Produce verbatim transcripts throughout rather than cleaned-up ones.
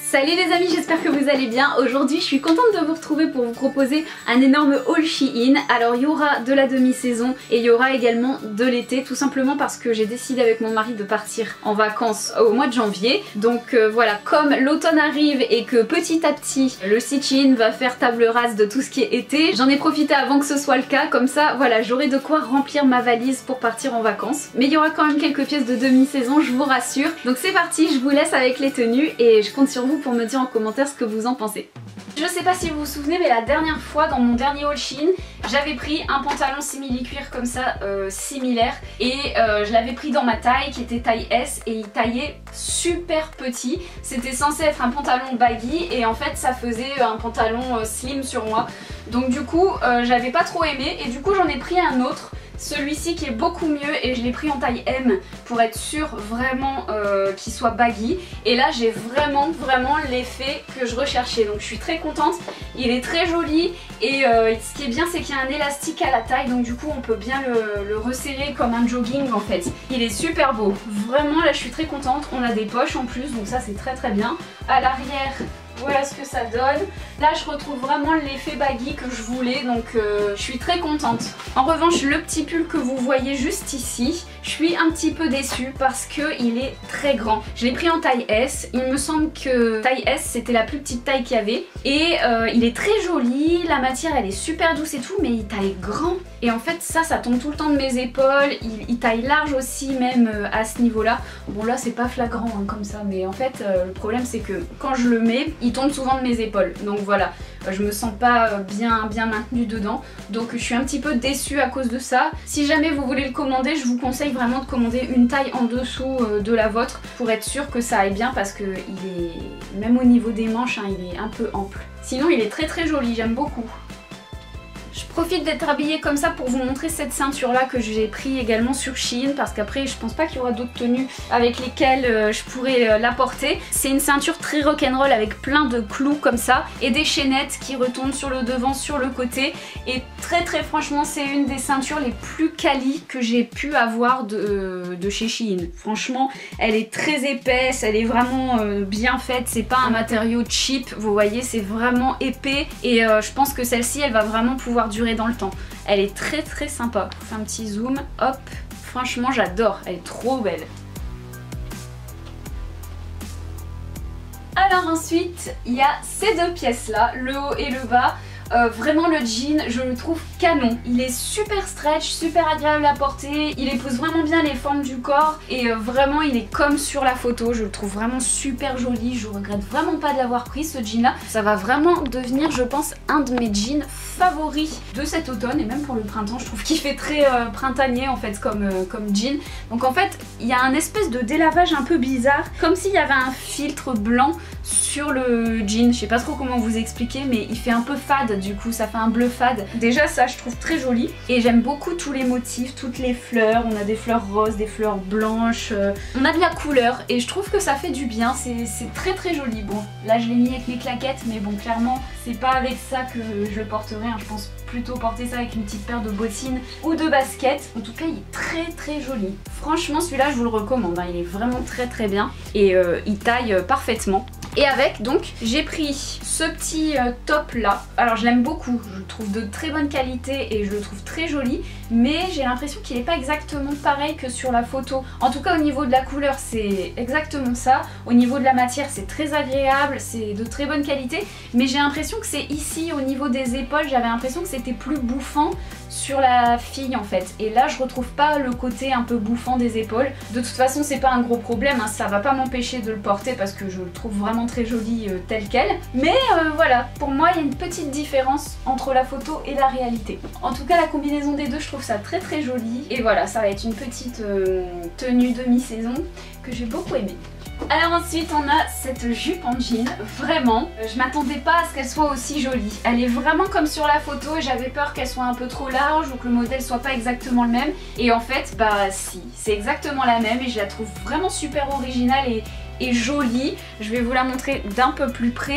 Salut les amis, j'espère que vous allez bien. Aujourd'hui je suis contente de vous retrouver pour vous proposer un énorme haul Shein. Alors il y aura de la demi-saison et il y aura également de l'été, tout simplement parce que j'ai décidé avec mon mari de partir en vacances au mois de janvier. Donc euh, voilà, comme l'automne arrive et que petit à petit le site Shein va faire table rase de tout ce qui est été, j'en ai profité avant que ce soit le cas, comme ça voilà, j'aurai de quoi remplir ma valise pour partir en vacances. Mais il y aura quand même quelques pièces de demi-saison, je vous rassure. Donc c'est parti, je vous laisse avec les tenues et je compte sur vous pour me dire en commentaire ce que vous en pensez. Je sais pas si vous vous souvenez, mais la dernière fois dans mon dernier haul Shein, j'avais pris un pantalon simili-cuir comme ça, euh, similaire, et euh, je l'avais pris dans ma taille qui était taille S et il taillait super petit. C'était censé être un pantalon baggy et en fait ça faisait un pantalon euh, slim sur moi. Donc du coup euh, j'avais pas trop aimé et du coup j'en ai pris un autre. Celui-ci qui est beaucoup mieux et je l'ai pris en taille M pour être sûre vraiment euh, qu'il soit baggy. Et là j'ai vraiment vraiment l'effet que je recherchais, donc je suis très contente. Il est très joli et euh, ce qui est bien c'est qu'il y a un élastique à la taille, donc du coup on peut bien le, le resserrer comme un jogging en fait. Il est super beau, vraiment là je suis très contente. On a des poches en plus, donc ça c'est très très bien. À l'arrière, voilà ce que ça donne. Là je retrouve vraiment l'effet baggy que je voulais, donc euh, je suis très contente. En revanche le petit pull que vous voyez juste ici, je suis un petit peu déçue parce qu'il est très grand. Je l'ai pris en taille S, il me semble que taille S c'était la plus petite taille qu'il y avait. Et euh, il est très joli, la matière elle est super douce et tout, mais il taille grand. Et en fait ça, ça tombe tout le temps de mes épaules, il, il taille large aussi même euh, à ce niveau là. Bon là c'est pas flagrant hein, comme ça, mais en fait euh, le problème c'est que quand je le mets, il tombe souvent de mes épaules. Donc voilà, euh, je me sens pas bien, bien maintenue dedans. Donc je suis un petit peu déçue à cause de ça. Si jamais vous voulez le commander, je vous conseille vraiment de commander une taille en dessous euh, de la vôtre pour être sûr que ça aille bien, parce que il est, même au niveau des manches, hein, il est un peu ample. Sinon il est très très joli, j'aime beaucoup. Je profite d'être habillée comme ça pour vous montrer cette ceinture là que j'ai pris également sur Shein, parce qu'après je pense pas qu'il y aura d'autres tenues avec lesquelles euh, je pourrais euh, la porter. C'est une ceinture très rock'n'roll avec plein de clous comme ça et des chaînettes qui retournent sur le devant, sur le côté, et très très franchement c'est une des ceintures les plus quali que j'ai pu avoir de, euh, de chez Shein. Franchement elle est très épaisse, elle est vraiment euh, bien faite, c'est pas un matériau cheap, vous voyez c'est vraiment épais, et euh, je pense que celle-ci elle va vraiment pouvoir durer dans le temps. Elle est très très sympa. Je fais un petit zoom, hop, franchement j'adore, elle est trop belle. Alors ensuite il y a ces deux pièces là, le haut et le bas. Euh, vraiment le jean je le trouve canon, il est super stretch, super agréable à porter, il épouse vraiment bien les formes du corps et euh, vraiment il est comme sur la photo, je le trouve vraiment super joli, je regrette vraiment pas de l'avoir pris ce jean là. Ça va vraiment devenir je pense un de mes jeans favoris de cet automne et même pour le printemps, je trouve qu'il fait très euh, printanier en fait comme, euh, comme jean. Donc en fait il y a un espèce de délavage un peu bizarre, comme s'il y avait un filtre blanc sur le jean, je sais pas trop comment vous expliquer, mais il fait un peu fade, du coup ça fait un bleu fade. Déjà ça je trouve très joli et j'aime beaucoup tous les motifs, toutes les fleurs, on a des fleurs roses, des fleurs blanches, euh, on a de la couleur et je trouve que ça fait du bien, c'est très très joli. Bon là je l'ai mis avec mes claquettes, mais bon clairement c'est pas avec ça que je le porterai, hein. Je pense plutôt porter ça avec une petite paire de bottines ou de baskets. En tout cas il est très très joli, franchement celui-là je vous le recommande, hein. Il est vraiment très très bien et euh, il taille euh, parfaitement. Et avec donc j'ai pris ce petit euh, top là, alors je l'aime beaucoup, je le trouve de très bonne qualité et je le trouve très joli, mais j'ai l'impression qu'il n'est pas exactement pareil que sur la photo. En tout cas au niveau de la couleur c'est exactement ça, au niveau de la matière c'est très agréable, c'est de très bonne qualité, mais j'ai l'impression que c'est ici au niveau des épaules, j'avais l'impression que c'était plus bouffant sur la fille en fait, et là je retrouve pas le côté un peu bouffant des épaules. De toute façon c'est pas un gros problème, hein. Ça va pas m'empêcher de le porter parce que je le trouve vraiment très joli euh, tel quel, mais euh, voilà, pour moi il y a une petite différence entre la photo et la réalité. En tout cas la combinaison des deux je trouve ça très très joli, et voilà ça va être une petite euh, tenue demi-saison que j'ai beaucoup aimée. Alors ensuite on a cette jupe en jean, vraiment, je m'attendais pas à ce qu'elle soit aussi jolie. Elle est vraiment comme sur la photo et j'avais peur qu'elle soit un peu trop large ou que le modèle soit pas exactement le même. Et en fait, bah si, c'est exactement la même et je la trouve vraiment super originale et, et jolie. Je vais vous la montrer d'un peu plus près.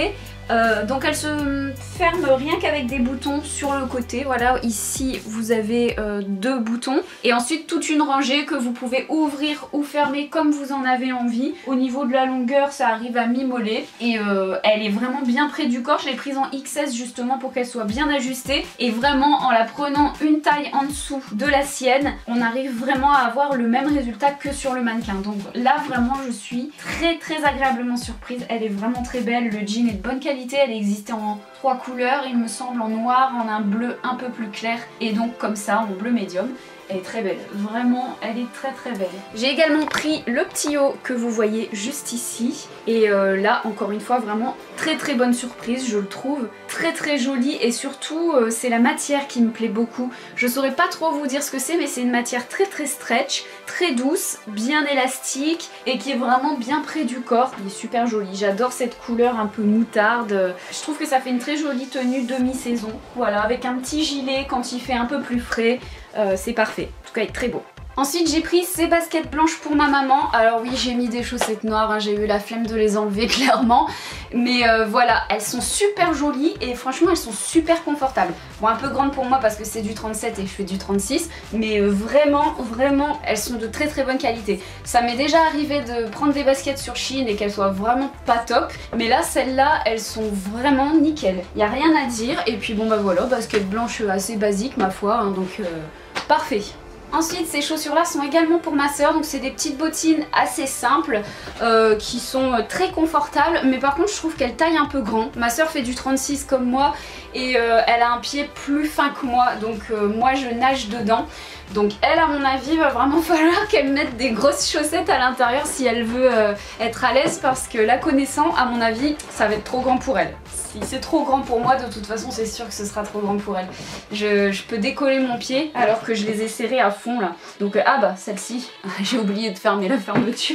Euh, donc elle se ferme rien qu'avec des boutons sur le côté. Voilà, ici vous avez euh, deux boutons et ensuite toute une rangée que vous pouvez ouvrir ou fermer comme vous en avez envie. Au niveau de la longueur, ça arrive à mi-mollet et euh, elle est vraiment bien près du corps. Je l'ai prise en X S justement pour qu'elle soit bien ajustée et vraiment en la prenant une taille en dessous de la sienne, on arrive vraiment à avoir le même résultat que sur le mannequin. Donc là vraiment je suis très très agréablement surprise. Elle est vraiment très belle, le jean est de bonne qualité. Elle existait en trois couleurs, il me semble, en noir, en un bleu un peu plus clair et donc comme ça en bleu médium. Elle est très belle, vraiment elle est très très belle. J'ai également pris le petit haut que vous voyez juste ici et euh, là encore une fois vraiment très très bonne surprise, je le trouve très très joli et surtout euh, c'est la matière qui me plaît beaucoup. Je saurais pas trop vous dire ce que c'est mais c'est une matière très très stretch, très douce, bien élastique et qui est vraiment bien près du corps. Il est super joli, j'adore cette couleur un peu moutarde, je trouve que ça fait une très jolie tenue demi-saison. Voilà, avec un petit gilet quand il fait un peu plus frais. Euh, c'est parfait, en tout cas il est très beau. Ensuite j'ai pris ces baskets blanches pour ma maman. Alors oui j'ai mis des chaussettes noires, hein, j'ai eu la flemme de les enlever clairement. Mais euh, voilà, elles sont super jolies et franchement elles sont super confortables. Bon un peu grandes pour moi parce que c'est du trente-sept et je fais du trente-six. Mais euh, vraiment, vraiment elles sont de très très bonne qualité. Ça m'est déjà arrivé de prendre des baskets sur Shein et qu'elles soient vraiment pas top. Mais là celles-là elles sont vraiment nickel. Il n'y a rien à dire et puis bon bah voilà, baskets blanches assez basiques ma foi, hein, donc euh, parfait. Ensuite ces chaussures là sont également pour ma soeur, donc c'est des petites bottines assez simples euh, qui sont très confortables mais par contre je trouve qu'elles taillent un peu grand. Ma soeur fait du trente-six comme moi et euh, elle a un pied plus fin que moi donc euh, moi je nage dedans. Donc elle à mon avis va vraiment falloir qu'elle mette des grosses chaussettes à l'intérieur si elle veut euh, être à l'aise parce que la connaissant à mon avis ça va être trop grand pour elle. Si c'est trop grand pour moi de toute façon c'est sûr que ce sera trop grand pour elle. Je, je peux décoller mon pied alors que je les ai serrés à fond là. Donc euh, ah bah celle-ci, j'ai oublié de fermer la fermeture.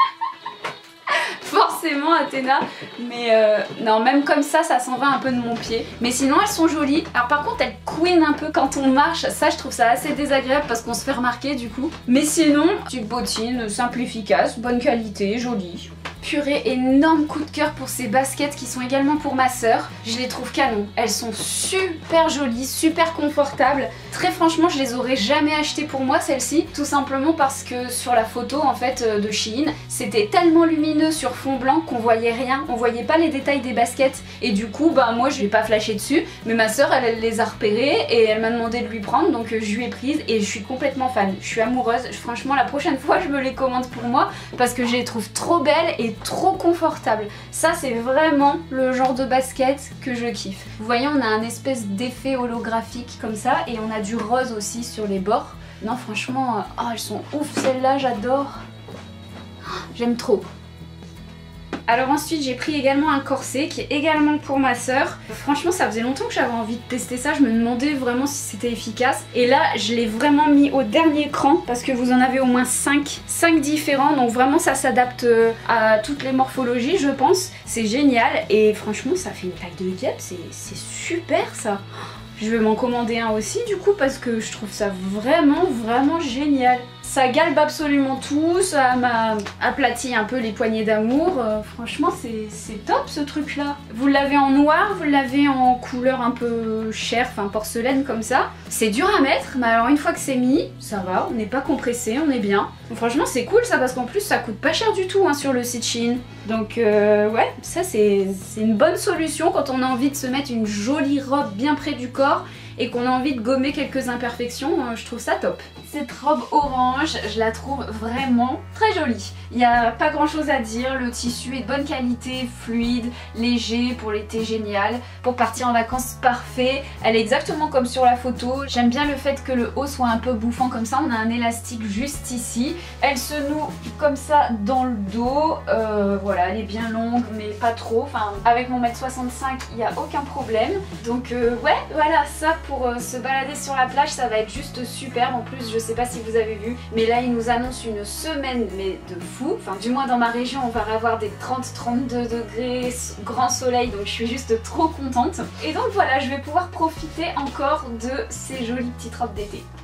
Forcément Athéna, mais euh, non même comme ça ça s'en va un peu de mon pied, mais sinon elles sont jolies. Alors par contre elles couinent un peu quand on marche, ça je trouve ça assez désagréable parce qu'on se fait remarquer du coup, mais sinon petite bottine simple, efficace, bonne qualité, jolie. Purée, énorme coup de cœur pour ces baskets qui sont également pour ma soeur. Je les trouve canon. Elles sont super jolies, super confortables. Très franchement, je les aurais jamais achetées pour moi celles-ci. Tout simplement parce que sur la photo en fait de Shein, c'était tellement lumineux sur fond blanc qu'on voyait rien. On voyait pas les détails des baskets. Et du coup, bah moi je vais pas flasher dessus. Mais ma soeur, elle, elle les a repérées et elle m'a demandé de lui prendre. Donc je lui ai prise et je suis complètement fan. Je suis amoureuse. Franchement, la prochaine fois, je me les commande pour moi parce que je les trouve trop belles et trop confortable. Ça c'est vraiment le genre de basket que je kiffe. Vous voyez on a un espèce d'effet holographique comme ça et on a du rose aussi sur les bords. Non franchement, oh, elles sont ouf celles-là, j'adore. J'aime trop. Alors ensuite j'ai pris également un corset qui est également pour ma soeur. Franchement ça faisait longtemps que j'avais envie de tester ça, je me demandais vraiment si c'était efficace. Et là je l'ai vraiment mis au dernier cran parce que vous en avez au moins cinq, cinq différents. Donc vraiment ça s'adapte à toutes les morphologies je pense. C'est génial et franchement ça fait une taille de guêpe, c'est super ça. Je vais m'en commander un aussi du coup parce que je trouve ça vraiment vraiment génial. Ça galbe absolument tout, ça m'a aplati un peu les poignées d'amour. Euh, franchement c'est top ce truc là. Vous l'avez en noir, vous l'avez en couleur un peu chair, enfin porcelaine comme ça. C'est dur à mettre mais alors une fois que c'est mis, ça va, on n'est pas compressé, on est bien. Donc, franchement c'est cool ça parce qu'en plus ça coûte pas cher du tout hein, sur le site Shein. Donc euh, ouais, ça c'est une bonne solution quand on a envie de se mettre une jolie robe bien près du corps et qu'on a envie de gommer quelques imperfections, euh, je trouve ça top. Cette robe orange, je la trouve vraiment très jolie. Il n'y a pas grand chose à dire, le tissu est de bonne qualité, fluide, léger, pour l'été génial, pour partir en vacances parfait. Elle est exactement comme sur la photo. J'aime bien le fait que le haut soit un peu bouffant comme ça, on a un élastique juste ici. Elle se noue comme ça dans le dos, euh, voilà, elle est bien longue mais pas trop. Enfin, avec mon un mètre soixante-cinq, il n'y a aucun problème. Donc euh, ouais, voilà, ça pour euh, se balader sur la plage, ça va être juste superbe. En plus, je sais pas si vous avez vu, mais là, il nous annonce une semaine mais de fou. Enfin, du moins dans ma région, on va avoir des trente à trente-deux degrés, grand soleil, donc je suis juste trop contente. Et donc voilà, je vais pouvoir profiter encore de ces jolies petites robes d'été.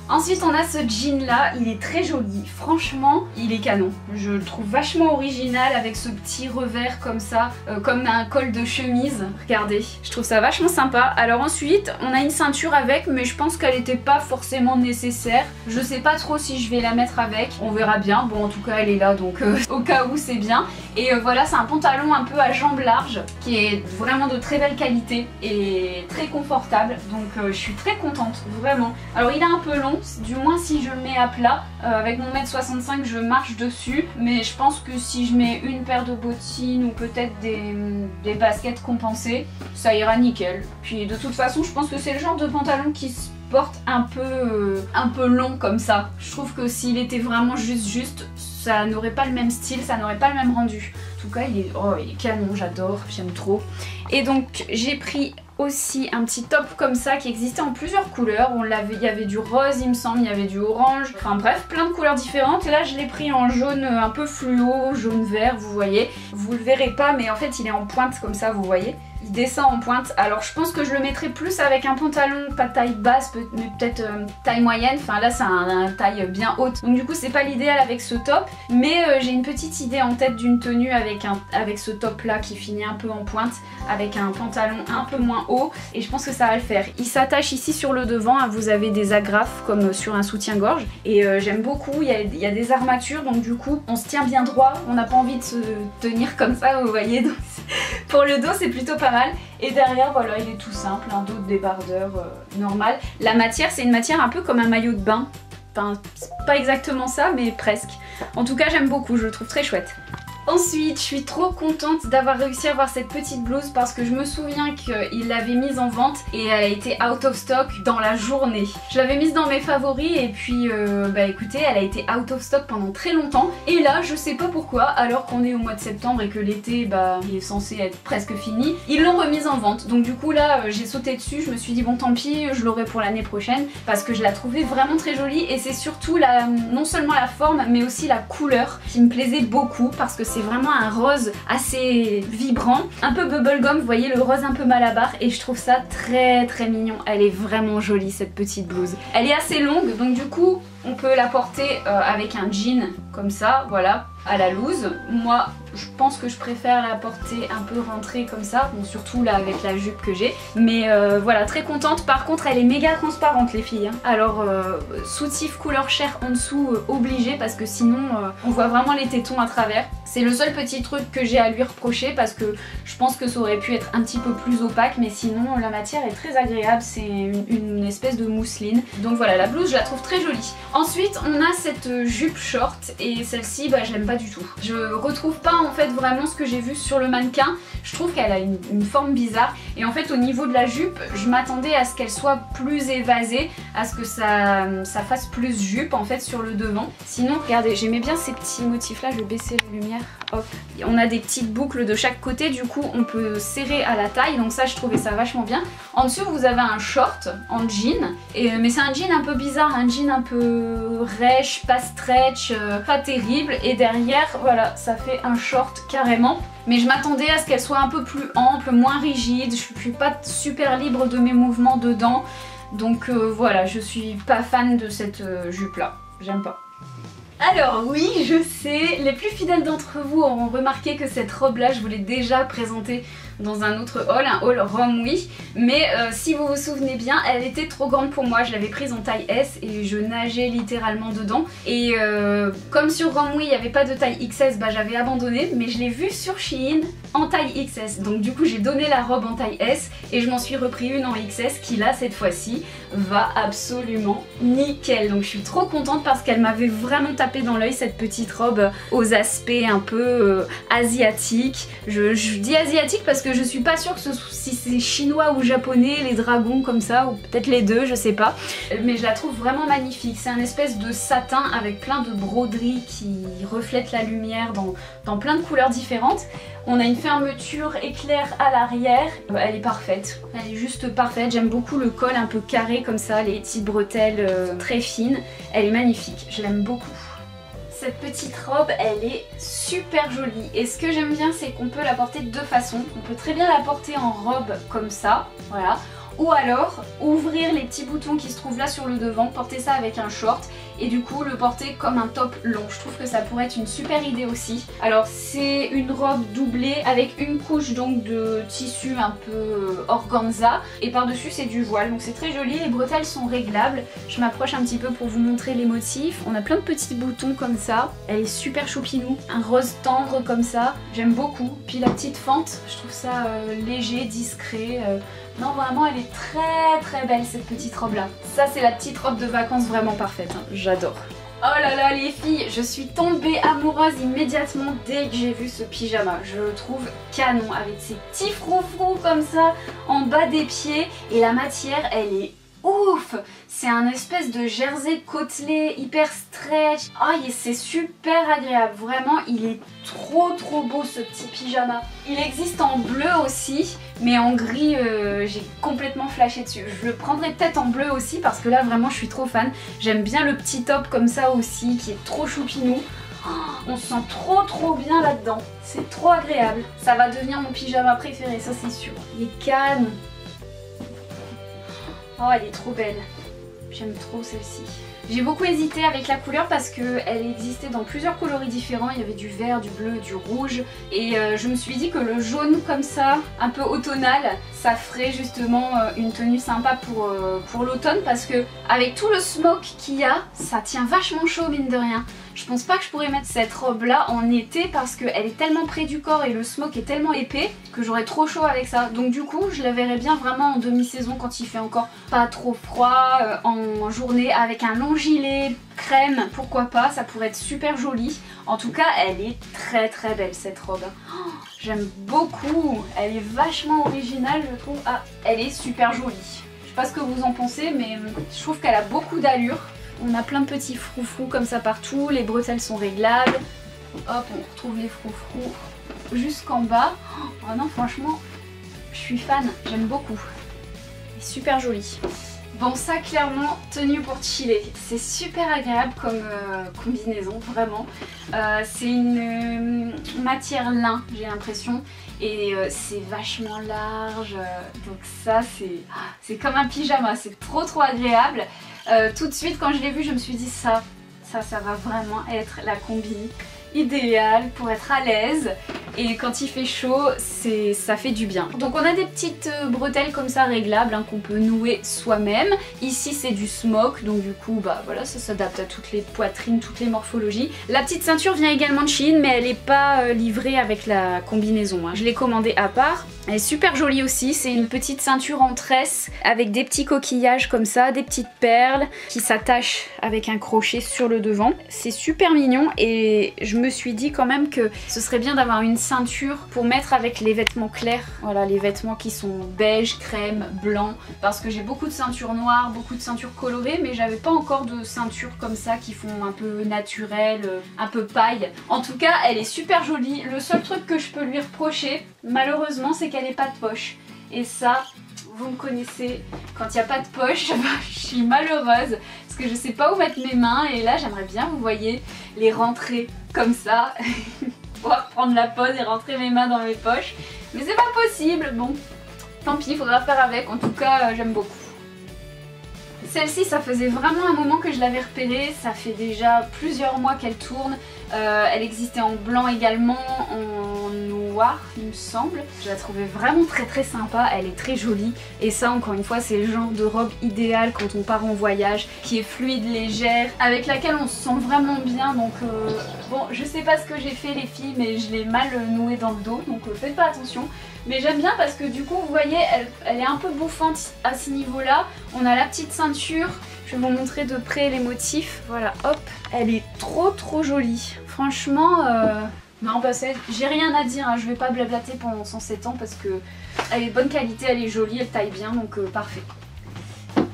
Ensuite on a ce jean là, il est très joli, franchement il est canon. Je le trouve vachement original avec ce petit revers comme ça, euh, comme un col de chemise, regardez. Je trouve ça vachement sympa. Alors ensuite on a une ceinture avec, mais je pense qu'elle n'était pas forcément nécessaire. Je sais pas trop si je vais la mettre avec, on verra bien. Bon en tout cas elle est là donc euh, au cas où c'est bien. Et euh, voilà, c'est un pantalon un peu à jambes larges qui est vraiment de très belle qualité et très confortable, donc euh, je suis très contente, vraiment. Alors il est un peu long, du moins si je le mets à plat, euh, avec mon mètre soixante-cinq je marche dessus, mais je pense que si je mets une paire de bottines ou peut-être des, des baskets compensées, ça ira nickel. Puis de toute façon je pense que c'est le genre de pantalon qui se porte un peu, euh, un peu long comme ça. Je trouve que s'il était vraiment juste juste, ça n'aurait pas le même style, ça n'aurait pas le même rendu. En tout cas il est, oh, il est canon, j'adore, j'aime trop. Et donc j'ai pris aussi un petit top comme ça qui existait en plusieurs couleurs. On l'avait, il y avait du rose il me semble, il y avait du orange, enfin bref plein de couleurs différentes. Là je l'ai pris en jaune un peu fluo, jaune vert, vous voyez. Vous le verrez pas mais en fait il est en pointe comme ça, vous voyez. Il descend en pointe, alors je pense que je le mettrai plus avec un pantalon pas taille basse mais peut-être euh, taille moyenne, enfin là c'est un, un taille bien haute, donc du coup c'est pas l'idéal avec ce top, mais euh, j'ai une petite idée en tête d'une tenue avec, un, avec ce top là qui finit un peu en pointe, avec un pantalon un peu moins haut, et je pense que ça va le faire. Il s'attache ici sur le devant, hein, vous avez des agrafes comme sur un soutien-gorge, et euh, j'aime beaucoup, il y, a, il y a des armatures, donc du coup on se tient bien droit, on n'a pas envie de se tenir comme ça, vous voyez, donc pour le dos c'est plutôt pas mal. Et derrière voilà il est tout simple, un dos de débardeur euh, normal. La matière c'est une matière un peu comme un maillot de bain, enfin pas exactement ça mais presque. En tout cas j'aime beaucoup, je le trouve très chouette. Ensuite, je suis trop contente d'avoir réussi à avoir cette petite blouse parce que je me souviens qu'il l'avait mise en vente et elle a été out of stock dans la journée. Je l'avais mise dans mes favoris et puis euh, bah écoutez, elle a été out of stock pendant très longtemps. Et là, je sais pas pourquoi, alors qu'on est au mois de septembre et que l'été bah il est censé être presque fini, ils l'ont remise en vente. Donc du coup là, j'ai sauté dessus, je me suis dit bon tant pis, je l'aurai pour l'année prochaine parce que je la trouvais vraiment très jolie et c'est surtout la, non seulement la forme mais aussi la couleur qui me plaisait beaucoup parce que c'est vraiment un rose assez vibrant, un peu bubblegum, vous voyez le rose un peu malabar, et je trouve ça très très mignon. Elle est vraiment jolie cette petite blouse. Elle est assez longue donc du coup on peut la porter euh, avec un jean comme ça, voilà, à la loose. Moi je pense que je préfère la porter un peu rentrée comme ça, bon surtout là avec la jupe que j'ai, mais euh, voilà, très contente. Par contre elle est méga transparente les filles, hein. Alors euh, soutif couleur chair en dessous euh, obligé parce que sinon euh, on voit vraiment les tétons à travers. C'est le seul petit truc que j'ai à lui reprocher parce que je pense que ça aurait pu être un petit peu plus opaque, mais sinon la matière est très agréable, c'est une, une espèce de mousseline. Donc voilà, la blouse je la trouve très jolie. Ensuite on a cette jupe short et celle-ci bah je l'aime pas du tout. Je retrouve pas en fait vraiment ce que j'ai vu sur le mannequin. Je trouve qu'elle a une, une forme bizarre et en fait au niveau de la jupe je m'attendais à ce qu'elle soit plus évasée, à ce que ça, ça fasse plus jupe en fait sur le devant. Sinon regardez, j'aimais bien ces petits motifs là, je vais baisser les lumières. Hop. On a des petites boucles de chaque côté, du coup on peut serrer à la taille, donc ça je trouvais ça vachement bien. En dessous vous avez un short en jean, et, mais c'est un jean un peu bizarre, un jean un peu rêche, pas stretch, euh, pas terrible, et derrière voilà ça fait un short carrément. Mais je m'attendais à ce qu'elle soit un peu plus ample, moins rigide, je suis pas super libre de mes mouvements dedans, donc euh, voilà, je suis pas fan de cette euh, jupe là, j'aime pas. Alors oui, je sais, les plus fidèles d'entre vous auront remarqué que cette robe là je vous l'ai déjà présentée dans un autre haul, un haul Rome oui, mais euh, si vous vous souvenez bien, elle était trop grande pour moi, je l'avais prise en taille S et je nageais littéralement dedans, et euh, comme sur Rome oui il n'y avait pas de taille X S, bah j'avais abandonné, mais je l'ai vue sur Shein en taille X S, donc du coup j'ai donné la robe en taille S et je m'en suis repris une en X S qui là cette fois-ci va absolument nickel, donc je suis trop contente parce qu'elle m'avait vraiment tapé dans l'œil cette petite robe aux aspects un peu euh, asiatiques. Je, je dis asiatique parce que je suis pas sûre que ce, si c'est chinois ou japonais, les dragons comme ça, ou peut-être les deux, je sais pas. Mais je la trouve vraiment magnifique. C'est un espèce de satin avec plein de broderies qui reflètent la lumière dans, dans plein de couleurs différentes. On a une fermeture éclair à l'arrière, elle est parfaite, elle est juste parfaite, j'aime beaucoup le col un peu carré comme ça, les petites bretelles euh, très fines, elle est magnifique, je l'aime beaucoup. Cette petite robe elle est super jolie et ce que j'aime bien c'est qu'on peut la porter de deux façons. On peut très bien la porter en robe comme ça, voilà. ou alors ouvrir les petits boutons qui se trouvent là sur le devant, porter ça avec un short et du coup le porter comme un top long. Je trouve que ça pourrait être une super idée aussi. Alors c'est une robe doublée avec une couche donc de tissu un peu organza et par-dessus c'est du voile, donc c'est très joli. Les bretelles sont réglables. Je m'approche un petit peu pour vous montrer les motifs. On a plein de petits boutons comme ça. Elle est super choupinou, un rose tendre comme ça. J'aime beaucoup. Puis la petite fente, je trouve ça euh, léger, discret. Euh... Non vraiment elle est très très belle cette petite robe là. Ça c'est la petite robe de vacances vraiment parfaite, hein. J'adore. Oh là là les filles, je suis tombée amoureuse immédiatement dès que j'ai vu ce pyjama. Je le trouve canon avec ses petits froufrous comme ça en bas des pieds et la matière elle est ouf. C'est un espèce de jersey côtelé hyper stretch. Oh c'est super agréable, vraiment il est trop trop beau ce petit pyjama. Il existe en bleu aussi mais en gris euh, j'ai complètement flashé dessus. Je le prendrai peut-être en bleu aussi parce que là vraiment je suis trop fan. J'aime bien le petit top comme ça aussi qui est trop choupinou. Oh, on se sent trop trop bien là-dedans. C'est trop agréable. Ça va devenir mon pyjama préféré, ça c'est sûr. Il est calme. Oh elle est trop belle. J'aime trop celle-ci. J'ai beaucoup hésité avec la couleur parce qu'elle existait dans plusieurs coloris différents. Il y avait du vert, du bleu, du rouge. Et euh, je me suis dit que le jaune comme ça, un peu automnal, ça ferait justement euh, une tenue sympa pour, euh, pour l'automne. Parce que avec tout le smoke qu'il y a, ça tient vachement chaud mine de rien. Je pense pas que je pourrais mettre cette robe là en été parce qu'elle est tellement près du corps et le smoke est tellement épais que j'aurais trop chaud avec ça. Donc du coup je la verrais bien vraiment en demi-saison quand il fait encore pas trop froid, euh, en journée avec un long gilet crème, pourquoi pas, ça pourrait être super joli. En tout cas elle est très très belle cette robe. Oh, j'aime beaucoup, elle est vachement originale je trouve. Ah elle est super jolie. Je sais pas ce que vous en pensez mais je trouve qu'elle a beaucoup d'allure. On a plein de petits froufrous comme ça partout, les bretelles sont réglables. Hop, on retrouve les froufrous jusqu'en bas. Oh non, franchement, je suis fan, j'aime beaucoup. Elle est super jolie. Bon, ça clairement, tenue pour chiller. C'est super agréable comme euh, combinaison, vraiment. Euh, c'est une euh, matière lin, j'ai l'impression. Et euh, c'est vachement large. Donc ça, c'est c'est comme un pyjama, c'est trop trop agréable. Euh, tout de suite quand je l'ai vu je me suis dit ça, ça, ça va vraiment être la combi idéale pour être à l'aise et quand il fait chaud c'est ça fait du bien. Donc on a des petites bretelles comme ça réglables hein, qu'on peut nouer soi-même. Ici c'est du smoke donc du coup bah voilà ça s'adapte à toutes les poitrines, toutes les morphologies. La petite ceinture vient également de Shein mais elle n'est pas euh, livrée avec la combinaison, hein. Je l'ai commandée à part. Elle est super jolie aussi, c'est une petite ceinture en tresse avec des petits coquillages comme ça, des petites perles qui s'attachent avec un crochet sur le devant. C'est super mignon et je me suis dit quand même que ce serait bien d'avoir une ceinture pour mettre avec les vêtements clairs. Voilà, les vêtements qui sont beige, crème, blanc, parce que j'ai beaucoup de ceintures noires, beaucoup de ceintures colorées mais j'avais pas encore de ceintures comme ça qui font un peu naturel, un peu paille. En tout cas, elle est super jolie. Le seul truc que je peux lui reprocher, malheureusement, c'est qu'elle n'ait pas de poche. Et ça, vous me connaissez, quand il n'y a pas de poche, je suis malheureuse parce que je sais pas où mettre mes mains et là j'aimerais bien, vous voyez, les rentrer comme ça, pouvoir prendre la pause et rentrer mes mains dans mes poches. Mais c'est pas possible, bon, tant pis, il faudra faire avec, en tout cas euh, j'aime beaucoup. Celle-ci, ça faisait vraiment un moment que je l'avais repérée, ça fait déjà plusieurs mois qu'elle tourne. Euh, elle existait en blanc également, en noir il me semble. Je la trouvais vraiment très très sympa, elle est très jolie. Et ça encore une fois c'est le genre de robe idéale quand on part en voyage, qui est fluide, légère, avec laquelle on se sent vraiment bien. Donc euh, bon, je sais pas ce que j'ai fait les filles mais je l'ai mal nouée dans le dos, donc euh, faites pas attention. Mais j'aime bien parce que du coup vous voyez elle, elle est un peu bouffante à ce niveau là. On a la petite ceinture, je vais vous montrer de près les motifs. Voilà hop, elle est trop trop jolie. Franchement euh, non bah j'ai rien à dire, hein. Je vais pas blablater pendant cent sept ans parce que elle est de bonne qualité, elle est jolie, elle taille bien donc euh, parfait.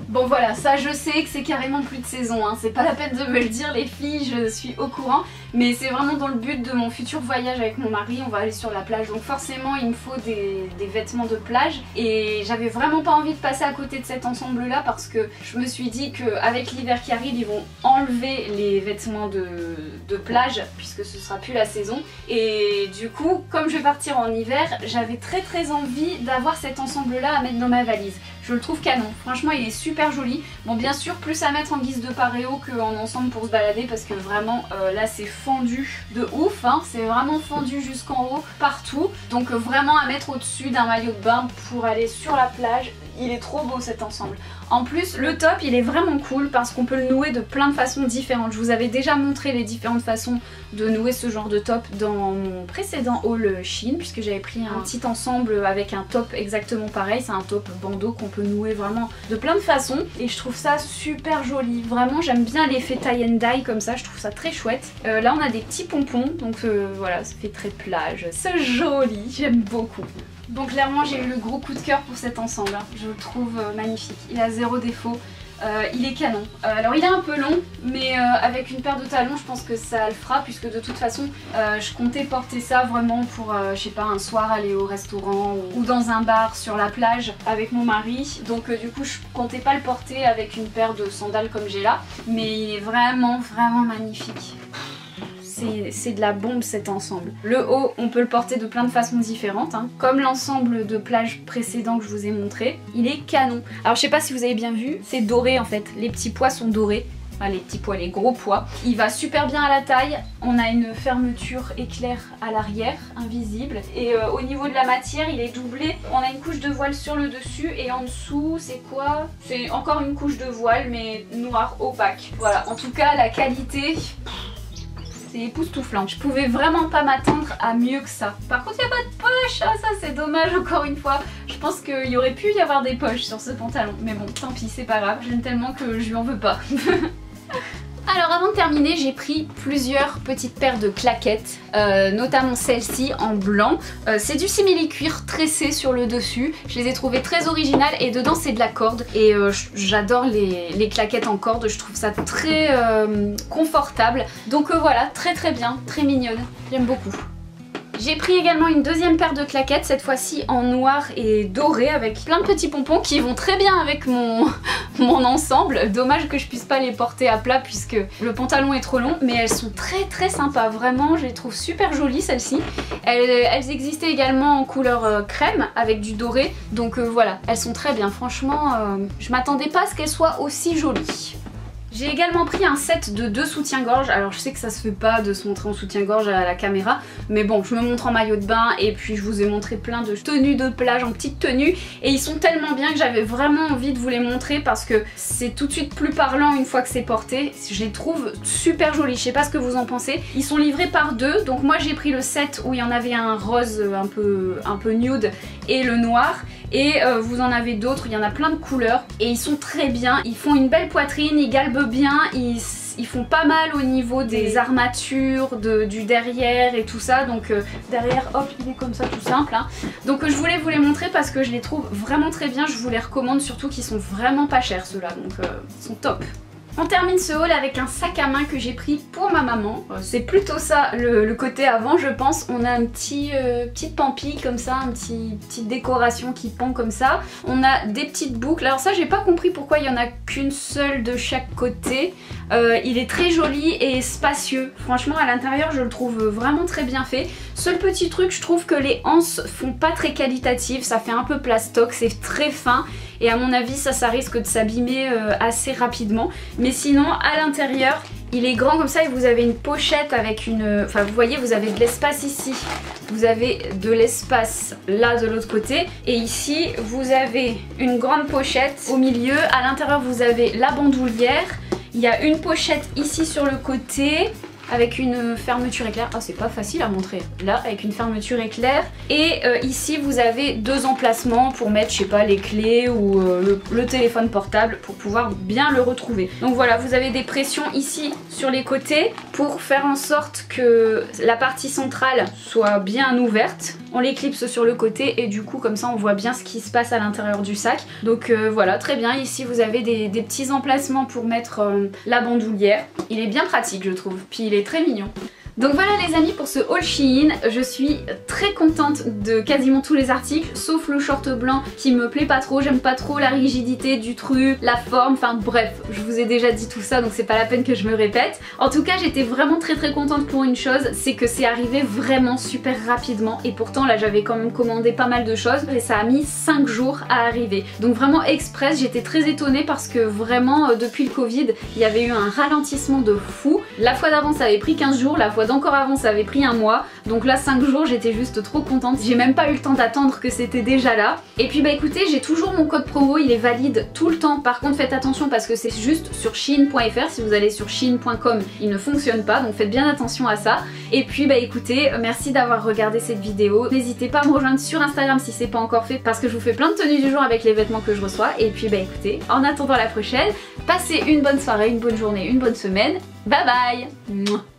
Bon voilà, ça je sais que c'est carrément plus de saison, hein. C'est pas la peine de me le dire les filles, je suis au courant. Mais c'est vraiment dans le but de mon futur voyage avec mon mari, on va aller sur la plage. Donc forcément il me faut des, des vêtements de plage. Et j'avais vraiment pas envie de passer à côté de cet ensemble là parce que je me suis dit qu'avec l'hiver qui arrive, ils vont enlever les vêtements de, de plage puisque ce sera plus la saison. Et du coup, comme je vais partir en hiver, j'avais très très envie d'avoir cet ensemble là à mettre dans ma valise. Je le trouve canon, franchement il est super joli. Bon bien sûr plus à mettre en guise de paréo qu'en ensemble pour se balader parce que vraiment euh, là c'est fendu de ouf, hein. C'est vraiment fendu jusqu'en haut partout. Donc euh, vraiment à mettre au-dessus d'un maillot de bain pour aller sur la plage. Il est trop beau cet ensemble. En plus le top il est vraiment cool parce qu'on peut le nouer de plein de façons différentes. Je vous avais déjà montré les différentes façons de nouer ce genre de top dans mon précédent haul Shein puisque j'avais pris un petit ensemble avec un top exactement pareil. C'est un top bandeau qu'on peut nouer vraiment de plein de façons et je trouve ça super joli. Vraiment j'aime bien l'effet tie and dye comme ça, je trouve ça très chouette. Euh, là on a des petits pompons donc euh, voilà ça fait très plage. C'est joli, j'aime beaucoup. Donc clairement j'ai eu le gros coup de cœur pour cet ensemble, hein. Je le trouve euh, magnifique, il a zéro défaut, euh, il est canon. Euh, alors il est un peu long mais euh, avec une paire de talons je pense que ça le fera puisque de toute façon euh, je comptais porter ça vraiment pour euh, je sais pas un soir aller au restaurant ou, ou dans un bar sur la plage avec mon mari. Donc euh, du coup je comptais pas le porter avec une paire de sandales comme j'ai là, mais il est vraiment vraiment magnifique. C'est de la bombe cet ensemble. Le haut, on peut le porter de plein de façons différentes, hein. Comme l'ensemble de plage précédent que je vous ai montré. Il est canon. Alors je sais pas si vous avez bien vu, c'est doré en fait. Les petits pois sont dorés. Enfin, les petits pois, les gros pois. Il va super bien à la taille. On a une fermeture éclair à l'arrière, invisible. Et euh, au niveau de la matière, il est doublé. On a une couche de voile sur le dessus et en dessous, c'est quoi? C'est encore une couche de voile mais noir opaque. Voilà, en tout cas la qualité... c'est époustouflant. Je pouvais vraiment pas m'attendre à mieux que ça. Par contre il n'y a pas de poche, ah, ça c'est dommage encore une fois. Je pense qu'il y aurait pu y avoir des poches sur ce pantalon. Mais bon tant pis, c'est pas grave, j'aime tellement que je lui en veux pas. Alors avant de terminer, j'ai pris plusieurs petites paires de claquettes, euh, notamment celle-ci en blanc. Euh, c'est du simili-cuir tressé sur le dessus. Je les ai trouvées très originales et dedans c'est de la corde. Et euh, j'adore les, les claquettes en corde, je trouve ça très euh, confortable. Donc euh, voilà, très très bien, très mignonne, j'aime beaucoup. J'ai pris également une deuxième paire de claquettes, cette fois-ci en noir et doré avec plein de petits pompons qui vont très bien avec mon, mon ensemble. Dommage que je puisse pas les porter à plat puisque le pantalon est trop long, mais elles sont très très sympas, vraiment je les trouve super jolies celles-ci. Elles, elles existaient également en couleur euh, crème avec du doré, donc euh, voilà, elles sont très bien, franchement euh, je m'attendais pas à ce qu'elles soient aussi jolies. J'ai également pris un set de deux soutiens-gorge. Alors je sais que ça se fait pas de se montrer en soutien-gorge à la caméra, mais bon, je me montre en maillot de bain et puis je vous ai montré plein de tenues de plage en petite tenue et ils sont tellement bien que j'avais vraiment envie de vous les montrer parce que c'est tout de suite plus parlant une fois que c'est porté. Je les trouve super jolis, je sais pas ce que vous en pensez. Ils sont livrés par deux, donc moi j'ai pris le set où il y en avait un rose un peu, un peu nude et le noir. Et euh, vous en avez d'autres, il y en a plein de couleurs et ils sont très bien, ils font une belle poitrine, ils galbent bien, ils, ils font pas mal au niveau des armatures, de, du derrière et tout ça. Donc euh, derrière hop il est comme ça tout simple, hein. Donc euh, je voulais vous les montrer parce que je les trouve vraiment très bien, je vous les recommande surtout qu'ils sont vraiment pas chers ceux-là, donc euh, ils sont top. On termine ce haul avec un sac à main que j'ai pris pour ma maman. C'est plutôt ça le, le côté avant je pense. On a un petit euh, petite pampille comme ça, une petit, petite décoration qui pend comme ça. On a des petites boucles. Alors ça j'ai pas compris pourquoi il y en a qu'une seule de chaque côté. Euh, il est très joli et spacieux. Franchement à l'intérieur je le trouve vraiment très bien fait. Seul petit truc, je trouve que les anses font pas très qualitatives. Ça fait un peu plastoc, c'est très fin. Et à mon avis ça, ça risque de s'abîmer euh, assez rapidement. Mais sinon à l'intérieur il est grand comme ça et vous avez une pochette avec une... Enfin vous voyez vous avez de l'espace ici. Vous avez de l'espace là de l'autre côté. Et ici vous avez une grande pochette au milieu. À l'intérieur vous avez la bandoulière. Il y a une pochette ici sur le côté. avec une fermeture éclair. Ah, c'est pas facile à montrer. Là, avec une fermeture éclair. Et euh, ici, vous avez deux emplacements pour mettre, je sais pas, les clés ou euh, le, le téléphone portable pour pouvoir bien le retrouver. Donc voilà, vous avez des pressions ici sur les côtés pour faire en sorte que la partie centrale soit bien ouverte. On les clipse sur le côté et du coup comme ça on voit bien ce qui se passe à l'intérieur du sac. Donc euh, voilà, très bien. Ici vous avez des, des petits emplacements pour mettre euh, la bandoulière. Il est bien pratique je trouve, puis il est très mignon. Donc voilà les amis pour ce haul Shein, je suis très contente de quasiment tous les articles, sauf le short blanc qui me plaît pas trop, j'aime pas trop la rigidité du truc, la forme, enfin bref, je vous ai déjà dit tout ça donc c'est pas la peine que je me répète. En tout cas j'étais vraiment très très contente pour une chose, c'est que c'est arrivé vraiment super rapidement et pourtant là j'avais quand même commandé pas mal de choses et ça a mis cinq jours à arriver. Donc vraiment express, j'étais très étonnée parce que vraiment euh, depuis le Covid il y avait eu un ralentissement de fou. La fois d'avant ça avait pris quinze jours, la fois d'encore avant ça avait pris un mois, donc là cinq jours j'étais juste trop contente, j'ai même pas eu le temps d'attendre que c'était déjà là. Et puis bah écoutez, j'ai toujours mon code promo, il est valide tout le temps, par contre faites attention parce que c'est juste sur shein point F R, si vous allez sur shein point com il ne fonctionne pas, donc faites bien attention à ça. Et puis bah écoutez, merci d'avoir regardé cette vidéo, n'hésitez pas à me rejoindre sur Instagram si c'est pas encore fait parce que je vous fais plein de tenues du jour avec les vêtements que je reçois. Et puis bah écoutez, en attendant la prochaine, passez une bonne soirée, une bonne journée, une bonne semaine, bye bye.